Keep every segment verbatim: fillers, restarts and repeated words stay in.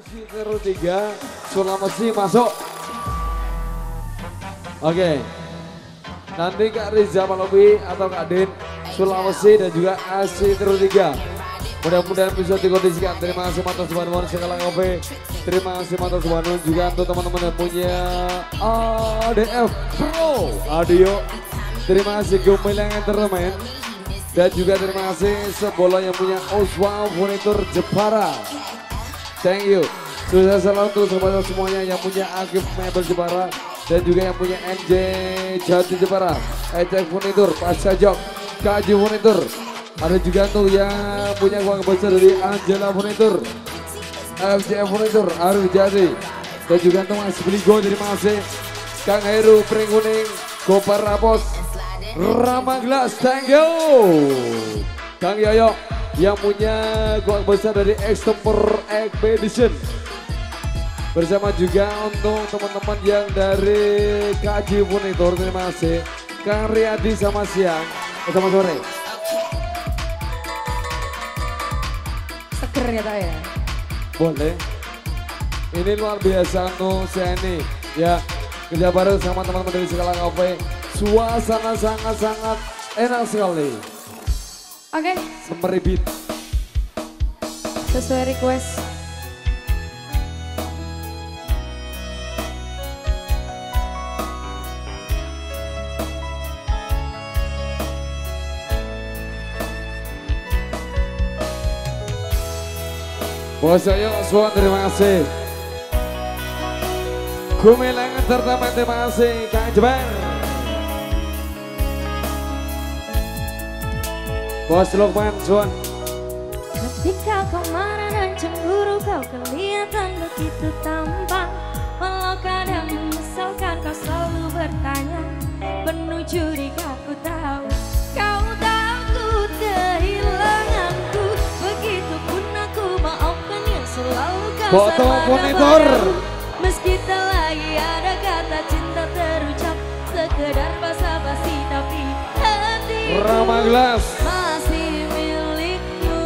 Isi Teru tiga, Sulawesi masuk. Oke. Nanti Kak Riza Palobi atau Kak Din, Sulawesi dan juga Asi Teru tiga. Mudah-mudahan bisa dikondisikan. Terima kasih Matos Bandung Segala Cafe. Terima kasih Matos Bandung juga untuk teman-teman yang punya A D F Pro Audio. Terima kasih Gemilang Entertainment. Dan juga terima kasih Sebola yang punya Oswald Furnitur Jepara. Thank you. Sukses selalu untuk sahabat semuanya yang punya Akif Mebel Jepara dan juga yang punya N J Jati Jepara, Ejek Furnitur, Pasca Jok, Kaji Furnitur. Ada juga tuh yang punya uang besar dari Angela Furnitur, F J Furnitur, Arif Jati. Dan juga tuh Mas Bligo, terima kasih. Kang Heru, Pring Kuning, Gopar Rapos, Rama Glass, thank you. Kang Yoyo yang punya uang besar dari Extemper Expedition. Bersama juga untuk teman-teman yang dari K J Furnitur, terima kasih. Kang Riyadi sama siang, sama sore. Seger ya Pak ya? Boleh. Ini luar biasa untuk saya ini. Ya, kerja bareng sama teman-teman dari Segala Cafe. Suasana sangat-sangat enak sekali. Oke. Semeribit. Sesuai request. Bos Ayo Oswon, terima kasih. Gumilang Entertainment, terima kasih. Kang Jebar. Bos Lukman, Suwon. Ketika kau marah dan cemburu, kau kelihatan begitu tampan. Walau kadang menyesalkan, kau selalu bertanya. Penuh curiga, ku tahu kau takut kehilanganku. Begitupun aku, maafkan yang selalu kau Foto monitor. Meski tak lagi ada kata cinta terucap, sekedar basa-basi tapi hati Rama Glass masih milikmu,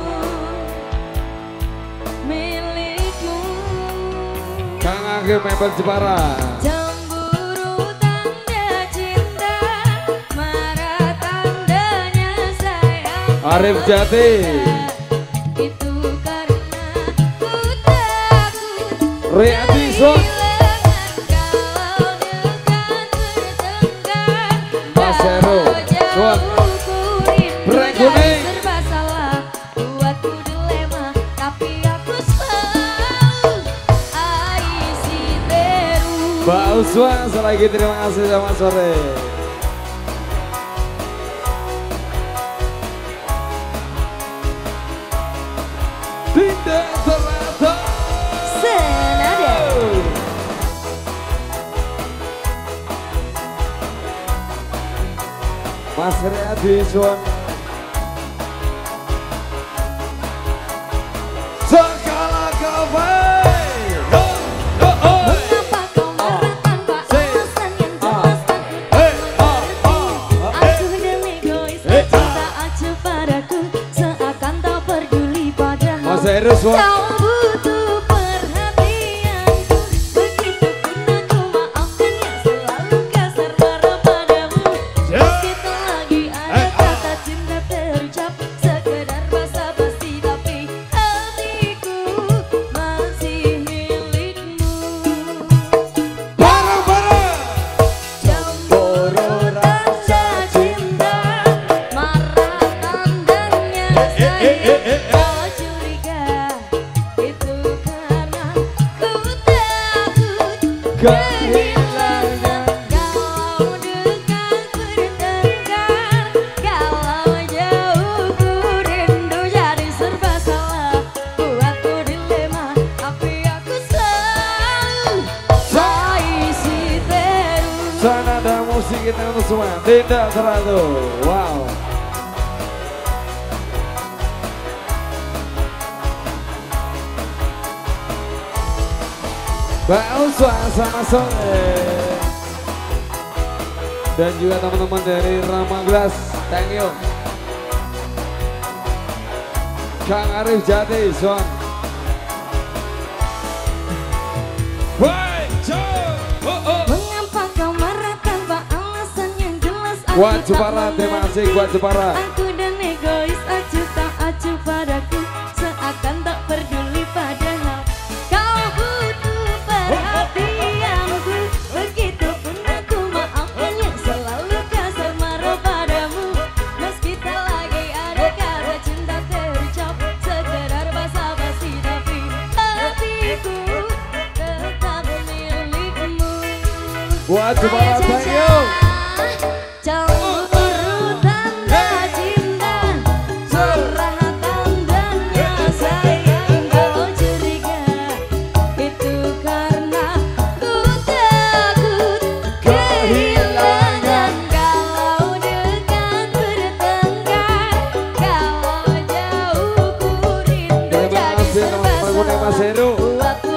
milikmu. Kang Agim Mebel Jepara. Cemburu tanda cinta, marah tandanya sayang. Arif Jati. Itu karena ku takut Riyadi Son. kalau dekat bertengkar. Mas Heru Son. Pring Kuning. Serba salah, buatku dilema, tapi aku selalu Aisi Teru. Mbak Uswa, selagi terima kasih sama sore. Tidak terata. Senada. Mas Riyadi Son. Segala Cafe. Mengapa kau marah tanpa alasan yang jelas aku mengerti. Aku demi egois cinta acuh padaku, seakan tak peduli padahal Mas Heru Son. kau butuh perhatianku. Begitupun aku, maafkan yang selalu kasar marah padamu. Meski tak lagi ada kata cinta terucap, sekedar basa-basi tapi hatiku masih milikmu. Bareng-bareng. Cemburu rasa cinta, marah tandanya sayang. Kau curiga, itu karena ku takut kehilangan. Kalau dekat bertengkar, kalau jauh ku rindu. Jadi serba salah, buatku dilema, tapi aku selalu Aisi Teru. Sanada musik kita untuk semua. Tidak terlalu. Wow. Mbak Uswa sama sore. Dan juga teman-teman dari Rama Glass, thank you. Kang Arif Jati, Son. Buat Jepara, terima kasih buat Jepara. Aku dan egois, acuh tak acuh padaku, seakan tak peduli padahal kau butuh perhatianku. Begitupun aku maafnya, selalu kasar marah padamu. Meski tak lagi ada kata cinta terucap, sekedar basa-basi tapi hatiku tetap milikmu. Buat Jepara, thank you. Cemburu tanda cinta, surah tandanya sayang. Kau curiga itu karena ku takut kehilangan. Kalau dekat bertengkar, kalau jauh ku rindu. Terima Jadi kasih serba teman-teman Mas Heru. salah buatku